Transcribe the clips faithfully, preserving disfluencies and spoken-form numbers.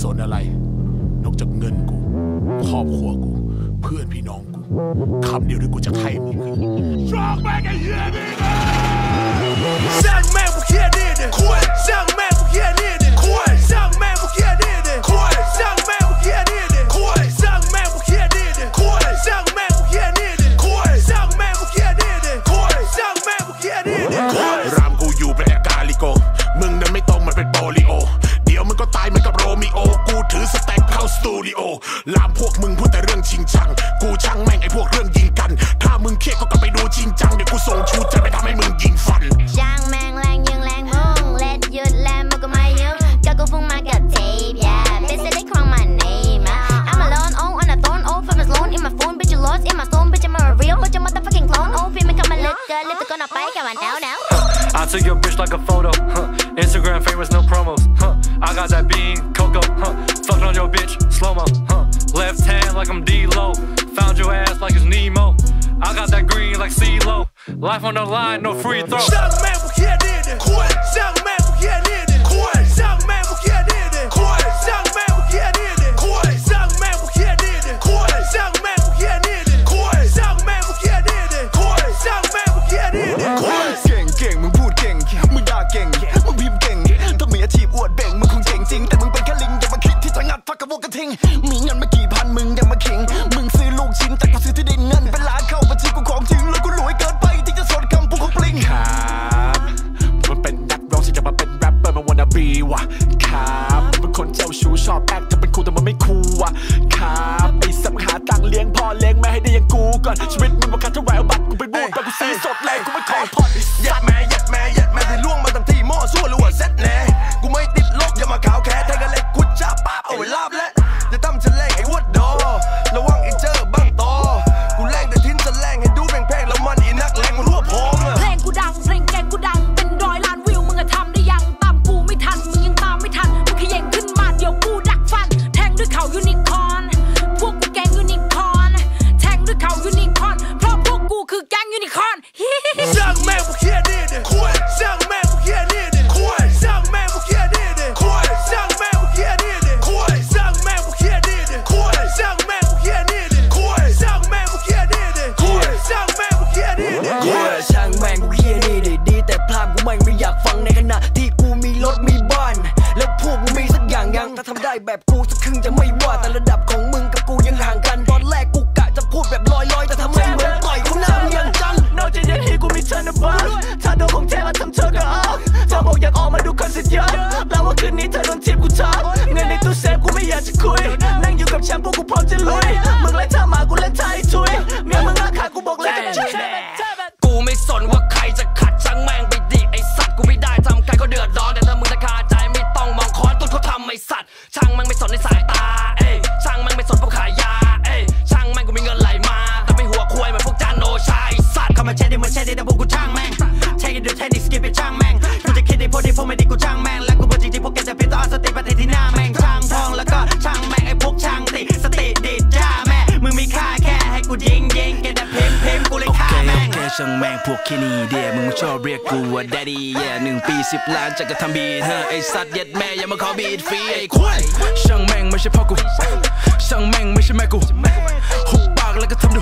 สนอะไรนอกจากเงินกูครอบครัวกูเพื่อนพี่น้องกูคำเดียวที่กูจะให้มึงคือช่างแม่งไอ้เหี้ยนี่ช่างแม่งพวกเหี้ยนี่ดิคุยช่างแม่งพวกเหี้ยนี่ดิคุยช่างแม่งพวกเหี้ยนี่ดิคุยช่างแม่งพวกเหี้ยนี่ดิคุยช่างแม่งพวกเหี้ยนี่ดิคุยช่างแม่งพวกเหี้ยนี่ดิคุยช่างแม่งพวกเหี้ยนี่ดิคุยช่างแม่งพวกเหี้ยนี่ดิคุยรามกูอยู่เป็นแอกาลิโกมึงนั้นไม่ตรงมันเป็นโปลิโอเดี๋ยวมึงก็ตายเหมือนกับโรมิโอกูถือสแต็กเข้าสตูดิโอลามพวกมึงพูดแต่เรื่องชิงชังกูช่างแม่งไอพวกเรื่องยิงกันถ้ามึงเครียดก็กลับไปดูจริงจังเดี๋ยวกูส่งชูจะไปทำให้มึงยิงฟันช่างแม่งแรงยิงแรงมึงเล็ดหยุดแรงมึงก็ไม่ยึดก็กูฟุ้งมากับเทป yeah bitch they call my name I'm alone oh on a throne oh famous alone in my phone bitch you lost in my stone bitch I'm a real bitch I'm motherfucking clone oh feel me come a look good lift the gun upไปกันมาnow now I took your bitch like a photo huh. Instagram famous no promos huh. I got that bean cocoa huh. Fucking on your bitch slow-mo huh. Left hand like I'm D-Lo Found your ass like it's Nemo I got that green like C-Lo Life on the line no free throw ช่างแม่งพวกเหี้ยนี่ดิคุยช่างแม่งพวกเหี้ยนี่ดิคุยช่างแม่งพวกเหี้ยนี่ดิคุยช่างแม่งพวกเหี้ยนี่ดิคุยช่างแม่งพวกเหี้ยนี่ดิคุยช่างแม่งพวกเหี้ยนี่ดิคุยช่างแม่งพวกเหี้ยนี่ดิคุยช่างแม่งพวกเหี้ยนี่ดิคุยเก่งเก่งมึงพูดเก่งมึงด่าเก่งมึงพิมพ์เก่งถ้ามีอาชีพอวดเบ่งมึงคงเจ๋งจริงแต่มึงเป็นแค่ลิงอย่ามาคิดที่จะงัดฟักกระโวกกระทิงมีเงินมากี่พันมึงยังมาขิงมึงซื้อลูกชิ้นแต่กูซื้อที่ดินเงินเป็นล้านเข้าบัญชีกูของจริงแล้วกูรวยเกินไปที่จะสนคำพูดของปลิงครับมันเป็นนักร้องที่จะมาเป็นแรปเปอร์มันwanna beว่ะครับเป็นคนเจ้าชู้ชอบแอคจะเป็นครูแต่มันไม่คูลว่ะครับไอ้สัมหาตังเลี้ยงพ่อเลี้ยงแม่ให้ได้ยังกูก่อนชีวิตมึงประกันเท่าไหร่เอาบัตรกูไปบูดแต่กูซื้อสดแรงกูไม่ขอผ่อนยัดแม่ยัดแม่ยัดแม่ที่ล่วงมาตั้งที่หม้อซั่วหรือว่าเซ็ตแน่กูไม่ติดลบอย่ามาขาวแค่แทงกันเล็กกุดจ้าป้าเอาไว้ลาบและจะตั้มจะแรงไอ้วัดดอระวังไอ้เจอบ้างต่อกูแรงแต่ทิ้นจะแรงให้ดูแพงๆแล้วมันอีนักแรงมันรั่วพองเพลงกูดังเพลงแกงกูดังเป็นร้อยล้านวิวมึงอะทำได้ยังตามกูไม่ทันมึงยังตามไม่ทันมึงขย่งขึ้นมาเดี๋ยวกูดักฟันแทงด้วยเข่ายูนิคอร์นพวกกูแกงยูนิคอร์นแทงด้วยเข่ายูนิคอร์นเพราะพวกกูคือแกงยูนิคอร์นช่างแม่งพวกเหี้ยนี่ดิคุยช่างแม่งพวกเหี้ยนี่ดิคุยช่างแม่งพวกเหี้ยนี่ดิคุยช่างแม่งพวกเหี้ยนี่ดิคุยช่างแม่งพวกเหี้ยนี่ดิคุยช่างแม่งพวกเหี้ยนี่ดิคุยช่างแม่งพวกเหี้ยนี่ดิคุยช่างแม่งพวกเหี้ยนี่ดิคุยช่างแม่งพวกเหี้ยนี่ดิดีแต่พลาดกูแม่งไม่อยากฟังในขณะที่กูมีรถมีบ้านแล้วพวกกูมีสักอย่างยังถ้าทำได้แบบกูสักครึ่งจะไม่ว่าแต่ระดับของมึงกับกูยังห่างกันตอนแรกกูกะจะพูดแบบลอยๆแต่ทำไมเหมือนต่อยกูหน้ายังจังนอกจากยันที่กูมีเธอนะบ้าถ้าโดนของแท้มาทำเธอก็ออกเธอบอกอยากออกมาดูคอนเสิร์ตเยอะแปลว่าคืนนี้เธอโดนทิปกูช็อตเงินในตู้เซฟกูไม่อยากจะคุยนั่งอยู่กับแชมป์พวกกูพร้อมจะลุยมึงเล่นท่ามากูเล่นท่าให้ช่วยเมียมึงราคากูบอกเลยจะกูไม่สนว่าใครจะขัดช่างแม่งไปดิไอสัตว์กูไม่ได้ทำใครก็เดือดร้อนแต่ถ้ามึงจะคาใจไม่ต้องมองค้อนต้นเขาทำไอสัตว์ช่างแม่งไม่สนในสายตาเอ้ช่างแม่งไม่สนพวกขายยาเอ้ช่างแม่งกูมีเงินไหลมาแต่ไม่หัวควายเหมือนพวกจานโนชายสัตว์เข้ามาเช็ดดิมันเช็ดดิแต่พวกกูช่างแม่งเช็คดิเช็คดิสกิปไปช่างแม่งกูจะคิดดิพวกดิพวกไม่ดิกูช่างแม่งและกูบอกจริงๆพวกแกจะพิจารณาสติปฏิทินหน้าแม่งช่างพองแล้วก็ช่างแม่งไอ้พวกช่างติสติดิจ้าแม่มึงมีค่าแค่ให้กูยิงยิงแกแต่เพมเพมกูเลยฆ่าแม่งโอเคช่างแม่งพวกแค่นี้เดียมึงชอบเรียกกูว่า daddy yeah หนึ่งปีสิบล้านจะกระทำบีทเฮ้ไอ้สัตว์ยัดแม่อย่ามาขอบีทฟรีไอ้ควายช่างแม่งไม่ใช่พ่อกูช่างแม่งไม่ใช่แม่กูหุบปากแล้วก็ทำดู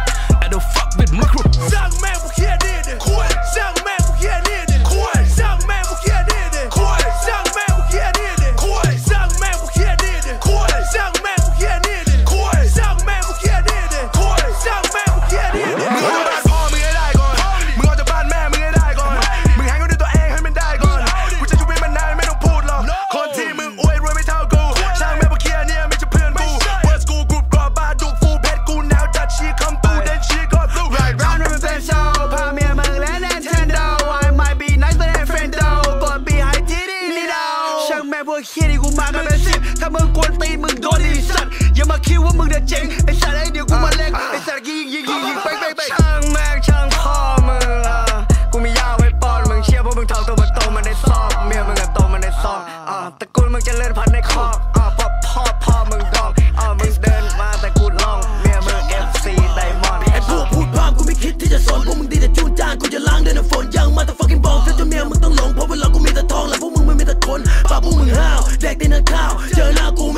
I don't fuck with my crew ช่างแม่งพวกเหี้ยนี่ดิควายช่างแม่งพวกเหี้ยนี่ดิควายช่างแม่งพวกเหี้ยนี่ดิควายช่างแม่งพวกเหี้ยนี่ดิควายช่างแม่งพวกเหี้ยนี่ดิควายช่างแม่งพวกเหี้ยนี่ดิควายช่างแม่งพวกเหี้ยนี่ดิควายช่างแม่งพวกเหี้ยนี่ดิมึงเอาจากบ้านพ่อมึงให้ได้ก่อนมึงเอาจากบ้านแม่มึงให้ได้ก่อนมึงหาเงินด้วยตัวเองให้มันได้ก่อนกูจะอยู่เป็นมันนานไม่ต้องพูดหรอกคนที่มึงอวยรวยไม่เท่ากูช่างแม่งพวกเหี้ยเนี่ยไม่ใช่เพื่อนกูเวิร์สกูกรุ๊ปกรอบบ้าดุฟูเพชรกูหนาวจัดชีคำตูเด่นชีก็สู้ไรร้านมันเป็นโซ่พาเมียมึงและแนนเทนโด I might be nice but ain't friend though ก่อนปีหายที่นี่นี่ดาวช่างแม่งพวกเหี้ยนี่กูมากันเป็นสิบถ้ามึงกวนตีมึงโดนดิสัตว์อย่ามาคิดว่ามึงเด็ดเจ๋งไอ้สัตว์ไอ้เดี๋ยวกูมาเล่นไอ้สัตว์ยิงยิงยิงยิงไปไปไปช่างแม่งช่างพ่อมึงกูมียาไว้ป้อนมึงเชื่อพวกมึงทำตัวมันโตมันได้ซอกเมียมึงอะโตมันได้ซอกอ่าตระกูลมึงจะเลื่อนพันในคอกอ่าพ่อพ่อพ่อมึงดองอ่ามึงเดินมาแต่กูลองเมียมึง เอฟ ซี ไดมอนด์ไอ้พวกพูดพร่ำกูไม่คิดที่จะสอนพวกมึงดีแต่จูนจ้านกูจะล้างด้วยน้ำฝนยังมาแต่ fucking ball เพื่อจนเมียมึงต้องหลงเพราะเวลากูมีแต่ทองและพวกมึงไม่มีแต่คนปากพวกมึงห้าวแดกแต่เนื้อข้าวเจอหน้ากู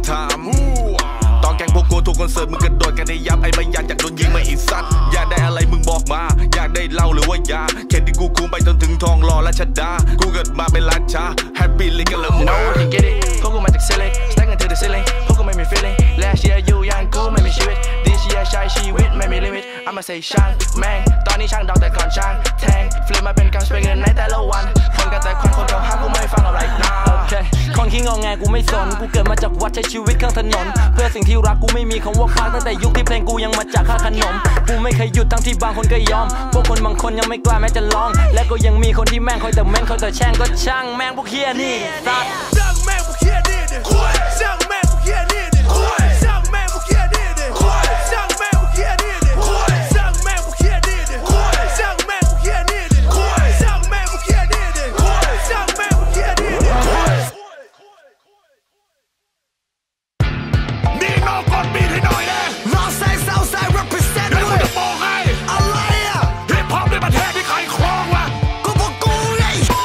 ถามตอนแกงพวกกูทุกคอนเสิร์ตมึงกระโดดกันให้ยับไอ้ใบยันอยากโดนยิงมาอีสัตว์อยากได้อะไรมึงบอกมาอยากได้เหล้าหรือว่ายาแค่ที่กูคุมไปจนถึงทองหล่อราชดากูเกิดมาเป็นราชา Happy ลิกันเลยมึง No you get it พวกกูมาจากซิลิ Stack into the ceiling พวกกูไม่มี feeling Last year you ยังกูไม่มีชีวิต This year ใช้ชีวิตไม่มี limit I'ma say ช่างแม่งตอนนี้ช่างดอกแต่ก่อนช่างแทงฟลิปมาเป็นการสเปนเงินในแต่ละวันคนกันแต่คนคนเดียวหากูไม่ฟังอะไรนะโอเคคนขี้งอแงกูไม่สนกูเกิดมาจากวัดใช้ชีวิตข้างถนนเพื่อสิ่งที่รักกูไม่มีคำว่าพักตั้งแต่ยุคที่เพลงกูยังมาจากค่าขนมกูไม่เคยหยุดทั้งที่บางคนก็ยอมพวกคนบางคนยังไม่กล้าแม้จะลองและก็ยังมีคนที่แม่งคอยแต่แม่งคอยแต่แช่งก็ช่างแม่งพวกเฮียนี่สัตว์ช่างแม่งพวกเฮียนี่ดิคุยช่างแม่งพวกเฮียนี่ดิคุยช่างแม่งพวกเฮียนี่ดิคุยช่างแม่งพวกเฮียนี่ดิคุยช่างแม่งพวกเฮียนี่ดิคุยช่างแม่งพวกเฮียนี่ดิคุยช่างแม่งพวกเฮียนี่ดิคุยช่างแม่งพวกเฮียนี่ดิคุยนี่น้องกดบีทให้หน่อยนะน้องไซส์สาวไซส์ represent ด้วยจะบอกให้อะไรอะฮิปฮอปในประเทศที่ใครครองวะกูพวกกูไง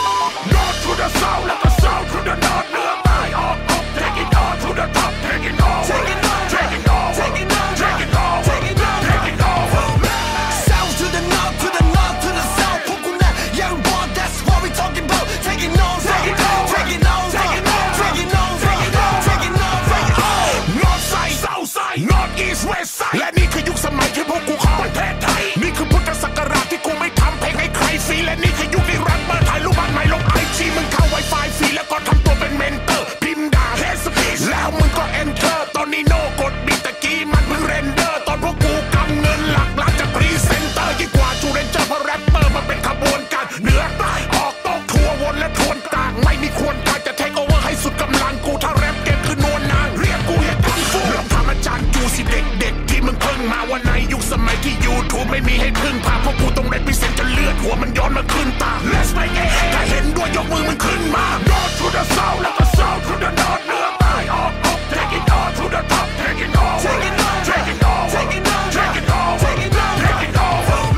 North to the south แล้วก็ south to the north เหนือใต้ออกตก take it all to the top take it all take it all take it all take it all take it all take it all take it all south to the north to the north to the south พวกกูน่ะยัง born that's what we talking about take it all take it all take it all take it all take it all take it all take it all take it all North side south side North east west side และนี่คือยุคสมัยที่พวกกูของประเทศไทยนี่คือพุทธศักราชที่กูไม่ทำเพลงให้ใครฟรีและนี่คือยุคที่รักเบอร์ถ่ายรูปบ้านใหม่ลงไอจีมึงเข้า Wi-Fi ฟรีแล้วก็ทำตัวเป็นเมนเตอร์พิมพ์ด่า Head Speech แล้วมึงก็ Enter ตอนนี้โนกดบีตะกี้มันเพิ่งเรนเดอร์ตอนพวกกูกำเงินหลักล้านจากพรีเซนเตอร์ยิ่งกว่าจูเรนเจอร์เพราะแรปเปอร์มันเป็นขบวนการเหนือใต้ออกตกทัววนและทวนกลางไม่มีควรการจะเทคโอเวอร์ให้สุดกำลังกูถ้าแรปเกมคือนวลนางเรียกกูอย่าทำฟูเริ่มทำอาจารย์จูสิเด็กๆที่มึงเพิ่งมาวันในยุคสมัยที่ยูทูบไม่มีให้พึ่งพาพวกกูต้องเรปพิเศษจนเลือดหัวมันย้อนมาขึ้นตา Let's make it ถ้าเห็นด้วยยกมือมึงขึ้นมา North to the south แล้วก็ south to the north เหนือใต้ออกตก take it all to the top take it all take it all take it all take it all take it all take it all take it all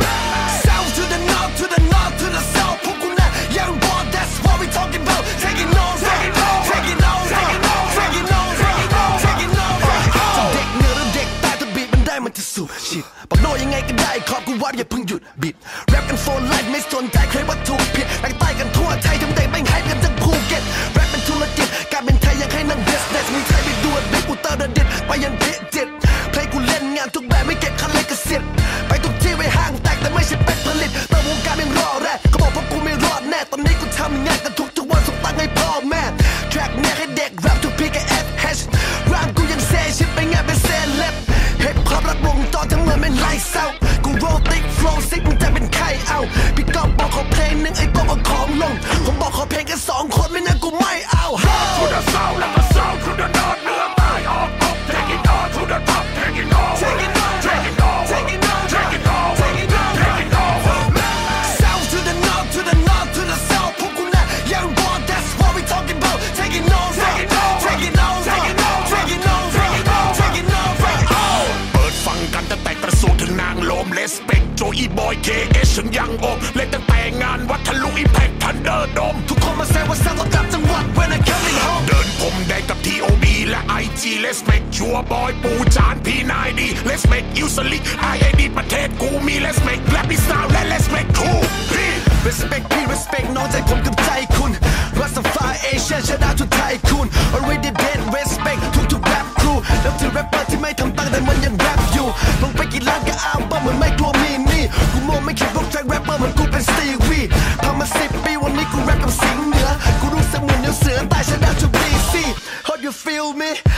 south to the north to the north to the south พวกกูน่ะยัง born that's what we talking about take it all take it all take it all take it all take it all take it all take it all จะเด็กเหนือหรือเด็กใต้ถ้าบีบมันได้มันจะสุดชิดบอกโนยังไงก็ได้ขอบกูว่าอย่าเพิ่งหยุดบิดแรปกันโฟนไลฟ์ไม่สนใจใครว่าถูกผิดแรงใต้กันทั่วไทยทำได้ไม่ให้กันทั้งภูเก็ตแรปเป็นธุรกิจการเป็นไทยยังให้นั่งเบสเนสมีไทยไปดูดบิ๊กอุตรดิตถ์ไปยันพิจิตรเพลงกูเล่นงานทุกแบบไม่เก็บคันเล็กกระสิทธิ์ไปทุกที่ไว้ห้างแตกแต่ไม่ใช่เป็นผลิตแต่วงการยังรอแรกเขาบอกพวกกูไม่รอดแน่ตอนนี้กูทำงานกันทุกทุกวันส่งตังค์ให้พ่อแม่แทร็กแน่ให้เด็กแรปทุกพีกับ เอฟ เอช ร่างกูยังเซชิปไปงานเป็นเซเลบเฮปฮอปรัดวงจรทั้งเมืองเป็นไลฟ์เซากูโรติกโฟล์ซิกมึงจะเป็นใครเอาพี่ก๊อฟบอกขอเพลงหนึ่งไอ้ก๊อฟเอาของลงผมบอกขอเพลงกันสองคนไม่นั้นกูไม่เอา To the south แล้วก็ south to the north เหนือใต้ออกตก Take it all to the top Take it all Take it all Take it all Take it all Take it all Take it all Take it all South to the north to the north to the south พวกกูน่ะยัง born that's what we talking about Take it all Take it all Take it all Take it all Take it all Take it all Take it all Take it all เปิดฟังกันตั้งแต่กระสูถึงนางลมเลสเปกโจอีบอยเคเอชถึงยังโอมเล่นตั้งแต่งานวัดทะลุอิมแพคทันเดอร์โดมทุกคนมาแซวว่าสร้างกับจังหวัด when I coming home เดินผมได้กับ ที โอ บี และ ไอ จี Let's make ชัวบอยปูจานพีนายดี Let's make you slick ไอ เอ ดี ประเทศกูมี Let's make rap is sound และ Let's make cool respect พี่ respect น้องใจผมกับใจคุณ Rastafari Asian ชนะทุกไทยคุณ already dead respect ทุกๆ rap crew แล้วถึง rapper ที่ไม่ทำตังค์แต่มันยัง rap อยู่ลงไปกี่ล้านก็เอาบ้าเหมือนไม่กลัวมีนี่กูมองไม่คิดพวก track rapper เหมือนกูเป็น Stevie ทำมาสิบปีวันนี้กู rap กับสิงห์เหนือกูรู้สึกเหมือนเนื้อเสือใต้ชนะทุก ดี ซี How you feel me